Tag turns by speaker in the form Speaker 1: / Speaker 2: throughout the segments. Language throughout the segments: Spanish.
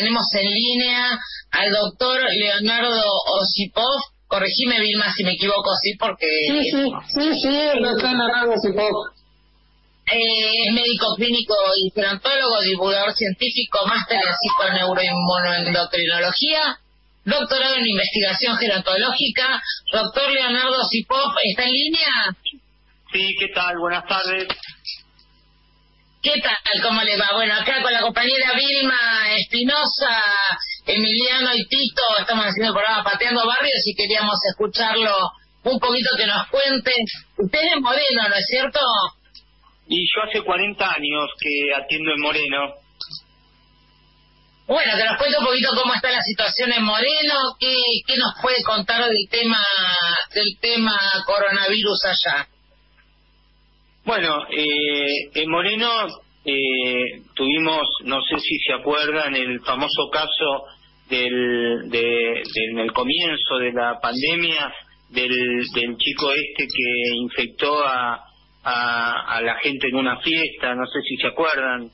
Speaker 1: tenemos en línea al doctor Leonardo Osipov. Corregime, Vilma, si me equivoco, sí, porque...
Speaker 2: Sí, el doctor Leonardo Osipov.
Speaker 1: Es médico clínico y gerontólogo, divulgador científico, máster en psiconeuroinmunoendocrinología, doctorado en investigación gerontológica. Doctor Leonardo Osipov, ¿está en línea?
Speaker 3: Sí, ¿qué tal? Buenas tardes.
Speaker 1: ¿Qué tal? ¿Cómo le va? Bueno, acá con la compañera Vilma Espinosa, Emiliano y Tito, estamos haciendo el programa Pateando Barrios y queríamos escucharlo un poquito, que nos cuente. Usted es de Moreno, ¿no es cierto?
Speaker 3: Y yo hace 40 años que atiendo en Moreno.
Speaker 1: Bueno, que nos cuente un poquito cómo está la situación en Moreno, qué nos puede contar del tema coronavirus allá.
Speaker 3: Bueno, en Moreno tuvimos, no sé si se acuerdan, el famoso caso en el comienzo de la pandemia del chico este que infectó a la gente en una fiesta, no sé si se acuerdan.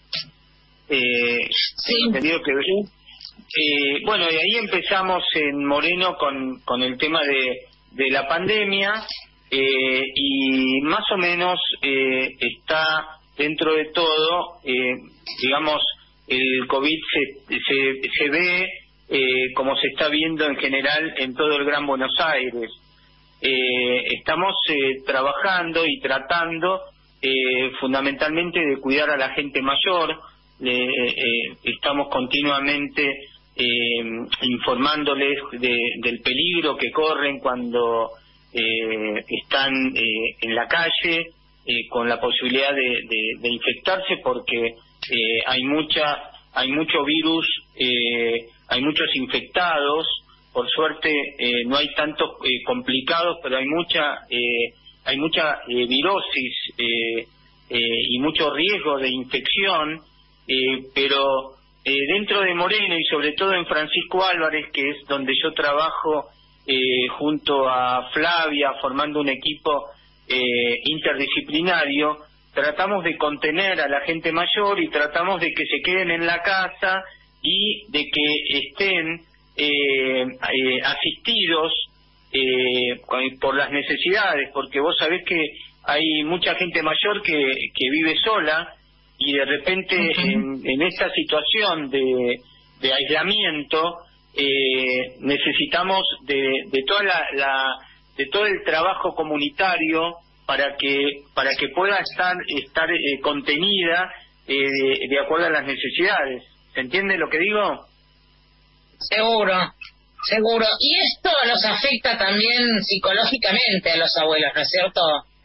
Speaker 1: Sí.
Speaker 3: Entendido que bueno, y ahí empezamos en Moreno con el tema de la pandemia. Y más o menos está dentro de todo, digamos, el COVID se ve como se está viendo en general en todo el Gran Buenos Aires. Estamos trabajando y tratando fundamentalmente de cuidar a la gente mayor. Estamos continuamente informándoles del peligro que corren cuando están en la calle con la posibilidad de infectarse, porque hay mucho virus, hay muchos infectados. Por suerte no hay tantos complicados, pero hay mucha virosis y mucho riesgo de infección, pero dentro de Moreno y sobre todo en Francisco Álvarez, que es donde yo trabajo junto a Flavia, formando un equipo interdisciplinario, tratamos de contener a la gente mayor y tratamos de que se queden en la casa y de que estén asistidos por las necesidades, porque vos sabés que hay mucha gente mayor que vive sola y de repente en esta situación de aislamiento necesitamos de todo el trabajo comunitario para que pueda estar contenida de acuerdo a las necesidades. ¿Se entiende lo que digo?
Speaker 1: Seguro. Y esto los afecta también psicológicamente a los abuelos, ¿no es cierto?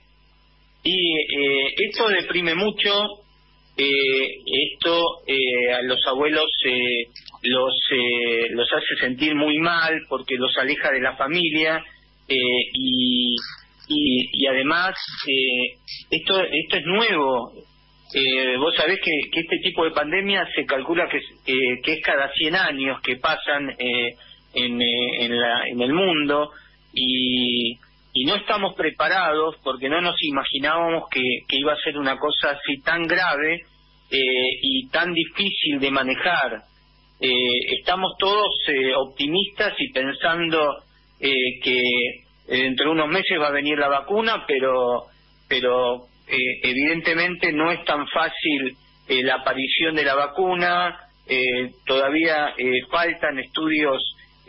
Speaker 3: Y esto deprime mucho. Esto a los abuelos los hace sentir muy mal porque los aleja de la familia, y además esto es nuevo. Vos sabés que este tipo de pandemia se calcula que es cada 100 años que pasan en el mundo, y no estamos preparados porque no nos imaginábamos que iba a ser una cosa así tan grave y tan difícil de manejar. Estamos todos optimistas y pensando que dentro de unos meses va a venir la vacuna, pero evidentemente no es tan fácil la aparición de la vacuna. Todavía faltan estudios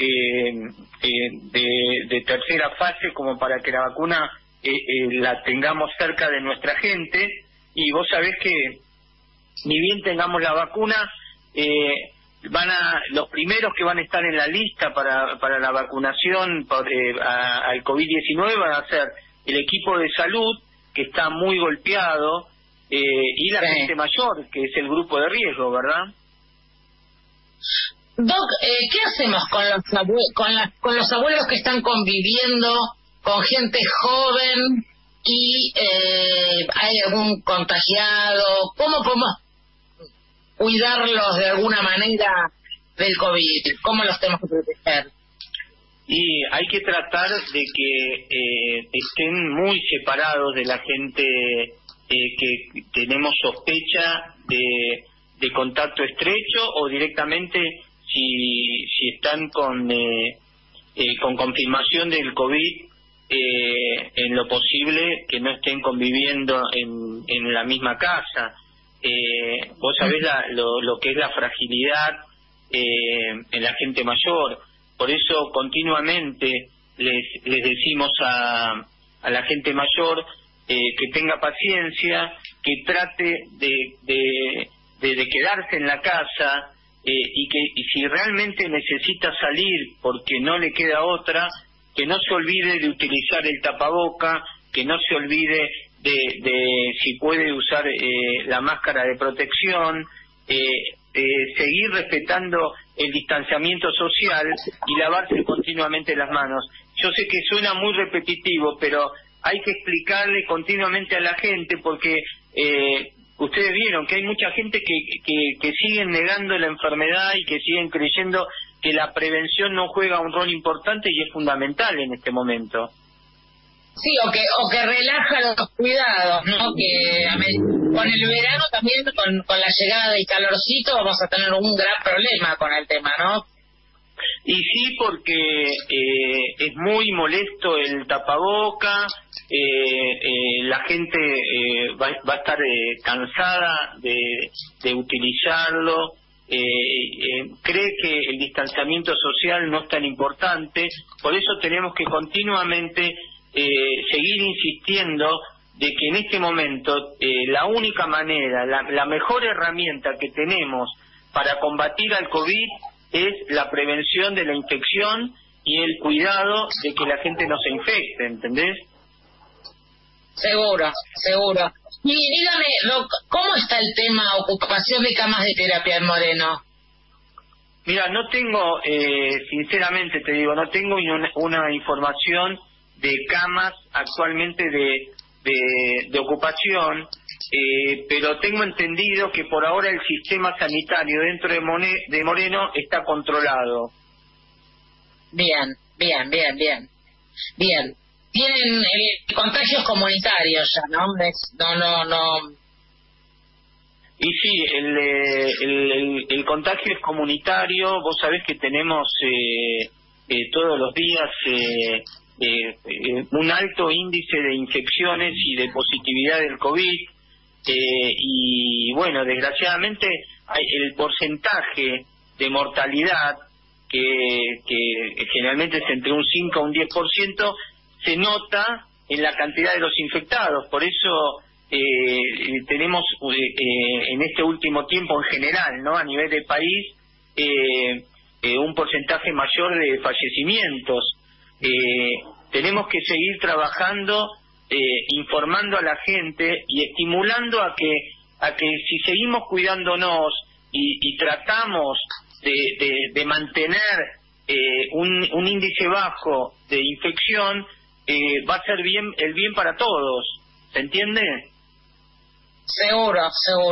Speaker 3: de tercera fase como para que la vacuna la tengamos cerca de nuestra gente. Y vos sabés que ni bien tengamos la vacuna, los primeros que van a estar en la lista para la vacunación al COVID-19 van a ser el equipo de salud, que está muy golpeado, y la gente mayor, que es el grupo de riesgo, ¿verdad?
Speaker 1: Doc, ¿qué hacemos con los abuelos que están conviviendo con gente joven y hay algún contagiado? ¿Cómo podemos cuidarlos de alguna manera del COVID? ¿Cómo los tenemos que proteger?
Speaker 3: Y hay que tratar de que estén muy separados de la gente que tenemos sospecha de de contacto estrecho o directamente si están con confirmación del COVID, en lo posible que no estén conviviendo en la misma casa. Vos sabés lo que es la fragilidad en la gente mayor, por eso continuamente les decimos a la gente mayor que tenga paciencia, que trate de quedarse en la casa, y si realmente necesita salir porque no le queda otra, que no se olvide de utilizar el tapaboca, que no se olvide de si puede usar la máscara de protección, seguir respetando el distanciamiento social y lavarse continuamente las manos. Yo sé que suena muy repetitivo, pero hay que explicarle continuamente a la gente porque ustedes vieron que hay mucha gente que siguen negando la enfermedad y que siguen creyendo que la prevención no juega un rol importante y es fundamental en este momento.
Speaker 1: Sí, o que relaja los cuidados, ¿no? Que con el verano también, con la llegada del calorcito, vamos a tener un gran problema con el tema, ¿no?
Speaker 3: Y sí, porque es muy molesto el tapaboca, la gente va a estar cansada de utilizarlo, cree que el distanciamiento social no es tan importante, por eso tenemos que continuamente seguir insistiendo de que en este momento la única manera, la mejor herramienta que tenemos para combatir al COVID es la prevención de la infección y el cuidado de que la gente no se infecte, ¿entendés?
Speaker 1: Seguro. Y dígame, ¿cómo está el tema ocupación de camas de terapia en Moreno?
Speaker 3: Mira, no tengo, sinceramente te digo, no tengo una información de camas actualmente de ocupación, pero tengo entendido que por ahora el sistema sanitario dentro de Moreno está controlado. Bien.
Speaker 1: Tienen contagios comunitarios ya, ¿no? No.
Speaker 3: Y sí, el contagio es comunitario. Vos sabés que tenemos todos los días un alto índice de infecciones y de positividad del COVID, y bueno, desgraciadamente el porcentaje de mortalidad, que generalmente es entre un 5 a un 10%, se nota en la cantidad de los infectados. Por eso tenemos en este último tiempo en general, ¿no?, a nivel de país, un porcentaje mayor de fallecimientos. Tenemos que seguir trabajando, informando a la gente y estimulando a que si seguimos cuidándonos y tratamos de mantener un índice bajo de infección, va a ser el bien para todos, ¿se entiende?
Speaker 1: Seguro.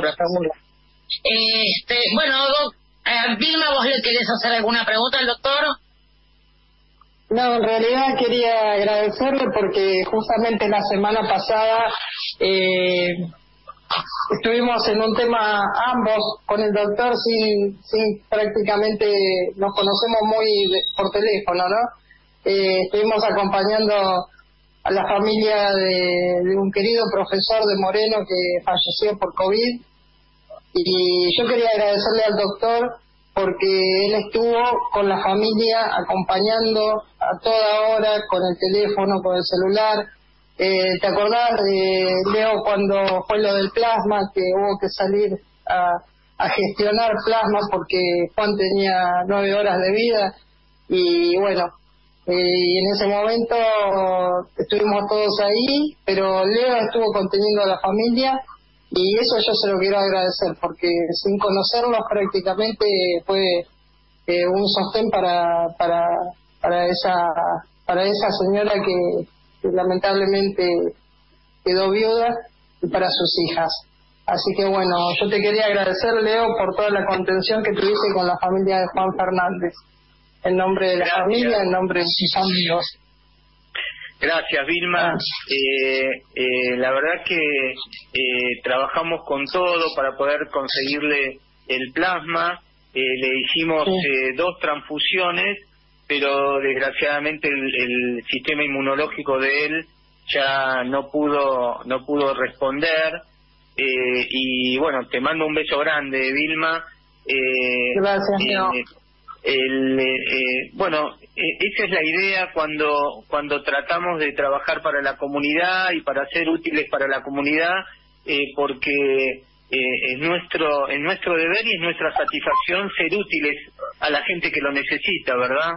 Speaker 1: Bueno, Vilma, ¿vos le querés hacer alguna pregunta al doctor?
Speaker 2: No, en realidad quería agradecerle porque justamente la semana pasada estuvimos en un tema ambos con el doctor sin prácticamente nos conocemos muy por teléfono, ¿no? Estuvimos acompañando a la familia de un querido profesor de Moreno que falleció por COVID, y yo quería agradecerle al doctor porque él estuvo con la familia acompañando a toda hora con el teléfono, con el celular. ¿Te acordás, Leo, cuando fue lo del plasma, que hubo que salir a gestionar plasma porque Juan tenía 9 horas de vida? Y bueno, y en ese momento estuvimos todos ahí, pero Leo estuvo conteniendo a la familia, y eso yo se lo quiero agradecer porque sin conocerlos prácticamente fue un sostén para esa señora que lamentablemente quedó viuda, y para sus hijas. Así que bueno, yo te quería agradecer, Leo, por toda la contención que tuviste con la familia de Juan Fernández, en nombre de la familia, en nombre de sus amigos.
Speaker 3: Gracias, Vilma. La verdad que trabajamos con todo para poder conseguirle el plasma, le hicimos 2 transfusiones, pero desgraciadamente el sistema inmunológico de él ya no pudo responder. Y bueno, te mando un beso grande, Vilma.
Speaker 2: Gracias.
Speaker 3: Bueno, esa es la idea cuando tratamos de trabajar para la comunidad y para ser útiles para la comunidad, porque es nuestro deber y es nuestra satisfacción ser útiles a la gente que lo necesita, ¿verdad?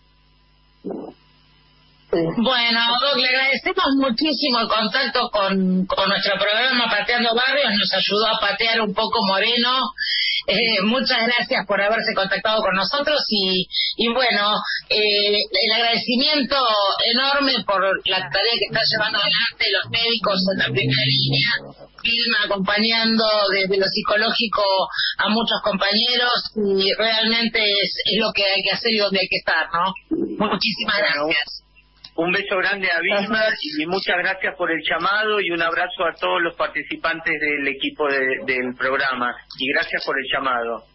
Speaker 1: Bueno, Doc, le agradecemos muchísimo el contacto con nuestro programa Pateando Barrios, nos ayudó a patear un poco Moreno. Muchas gracias por haberse contactado con nosotros y bueno, el agradecimiento enorme por la tarea que está llevando adelante los médicos en la primera línea, Vilma acompañando desde lo psicológico a muchos compañeros, y realmente es lo que hay que hacer y donde hay que estar, ¿no? Muchísimas gracias.
Speaker 3: Un beso grande a Vilma y muchas gracias por el llamado y un abrazo a todos los participantes del equipo del programa y gracias por el llamado.